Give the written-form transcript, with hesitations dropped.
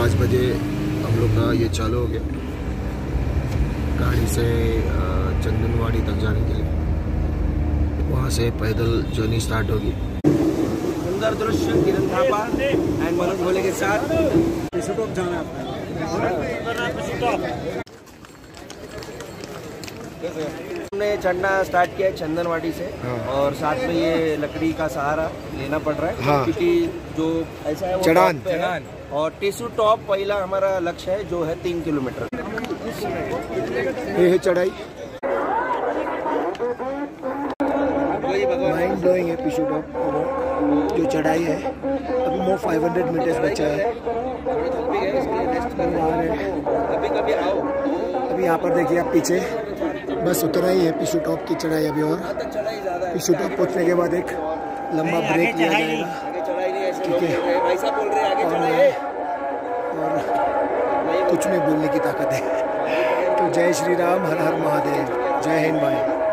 5 बजे हम लोग का ये चालू हो गया गाड़ी से चंदनवाड़ी तक जाने के लिए। वहाँ से पैदल जर्नी स्टार्ट होगी। सुंदर दृश्य किरण थापा एंड मनोज भोले के साथ जाना है। हमने चढ़ना स्टार्ट किया है चंदनवाड़ी से। हाँ। और साथ में ये लकड़ी का सहारा लेना पड़ रहा है। हाँ। क्योंकि जो ऐसा है वो चढ़ान और टेसू टॉप पहला हमारा लक्ष्य है जो है 3 किलोमीटर। ये है चढ़ाई, माइंड ब्लोइंग है। टेसू टॉप जो चढ़ाई है, अभी मोर 500 मीटर्स बचा है। अभी यहाँ पर देखिए आप पीछे बस उतना ही है टेसू टॉप की चढ़ाई अभी। और टेसू टॉप पहुँचने के बाद एक लंबा ब्रेक लिया जाएगा, ठीक है। और कुछ नहीं बोलने की ताकत है। तो जय श्री राम, हर हर महादेव, जय हिंद भाई।